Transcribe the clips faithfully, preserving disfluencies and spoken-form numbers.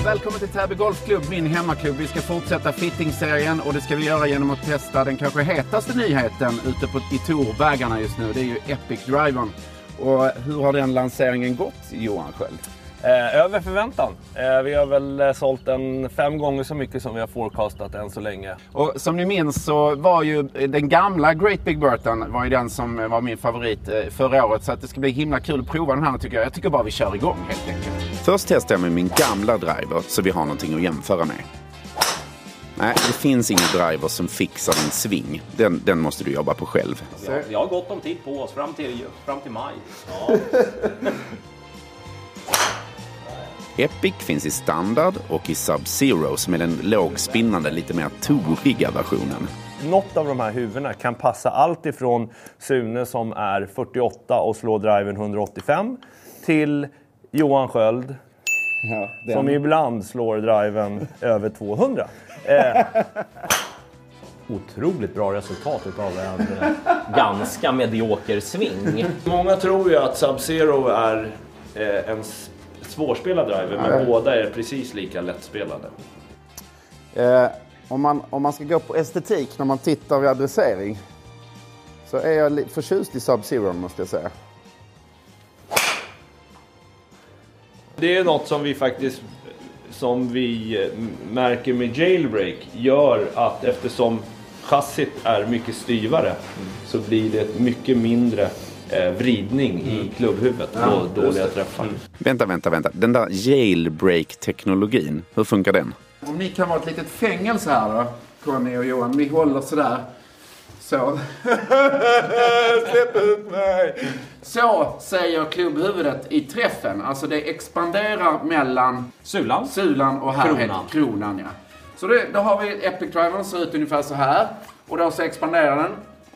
välkommen till Täby Golfklubb, min hemmaklubb. Vi ska fortsätta fitting-serien och det ska vi göra genom att testa den kanske hetaste nyheten ute på, i Tourvägarna just nu. Det är ju Epic Drivern. Och hur har den lanseringen gått, Johan Sköld? Eh, över förväntan. Eh, vi har väl eh, sålt den fem gånger så mycket som vi har forecastat än så länge. Och som ni minns så var ju den gamla Great Big Berton var ju den som var min favorit eh, förra året. Så att det ska bli himla kul att prova den här tycker jag. Jag tycker bara vi kör igång helt enkelt. Först testar jag med min gamla driver så vi har någonting att jämföra med. Nej, det finns ingen driver som fixar din sving. Den, den måste du jobba på själv. Ja, vi har gott om tid på oss fram till, fram till maj. Ja. Epic finns i standard och i Sub-Zero som är den lågspinnande, lite mer touriga versionen. Något av de här huvudena kan passa allt ifrån Sune som är fyrtioåtta och slår driven hundraåttiofem till Johan Sköld ja, den... som ibland slår driven över tvåhundra. Eh. Otroligt bra resultat av en ganska medioker sving. Många tror ju att Sub-Zero är eh, en svårspelad driver, men ja. Båda är precis lika lättspelade. Eh, om, man, om man ska gå på estetik när man tittar vid adressering så är jag förtjust i Sub-Zero måste jag säga. Det är något som vi faktiskt som vi märker med Jailbreak gör att eftersom chassit är mycket styvare mm. så blir det mycket mindre eh, vridning mm. i klubbhuvudet ja, och dåliga träffar. Mm. Vänta, vänta, vänta. Den där Jailbreak-teknologin, hur funkar den? Om ni kan vara ett litet fängelse här då, Conny och Johan, ni håller sådär. Så. Släpp ut mig. Så säger klubbhuvudet i träffen. Alltså det expanderar mellan Sulan, Sulan och här kronan. heter kronan. Ja. Så det, då har vi Epic Drivern ser ut ungefär så här. Och då så expanderar den.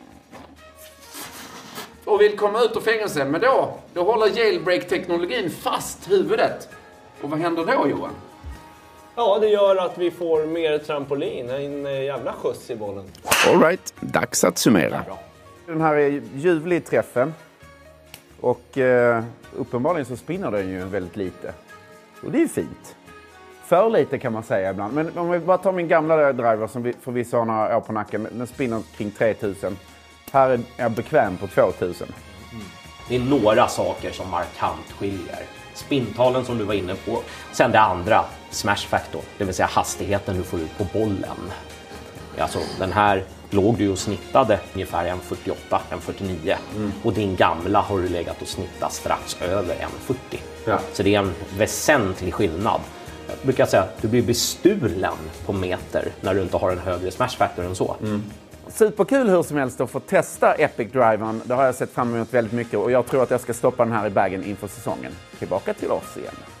Och vill komma ut ur fängelse. Men då, då håller Jailbreak-teknologin fast huvudet. Och vad händer då, Johan? Ja, det gör att vi får mer trampolin. En jävla skjuts i bollen. All right, dags att summera. Den här är ljuvlig i träffen. Och eh, uppenbarligen så spinner den ju väldigt lite. Och det är fint. För lite kan man säga ibland. Men om vi bara tar min gamla driver som vi förvisso har några år på nacken. Den spinner kring tre tusen. Här är jag bekväm på två tusen. Mm. Det är några saker som markant skiljer. Spintalen som du var inne på. Sen det andra, smash factor. Det vill säga hastigheten du får ut på bollen. Alltså den här låg du och snittade ungefär en fyrtioåtta, en fyrtionio. Mm. Och din gamla har du legat och snittat strax över en fyrtio. Ja. Så det är en väsentlig skillnad. Jag brukar säga att du blir bestulen på meter när du inte har en högre smash factor än så. Mm. Superkul hur som helst att få testa Epic Drivern. Det har jag sett fram emot väldigt mycket och jag tror att jag ska stoppa den här i bagen inför säsongen. Tillbaka till oss igen.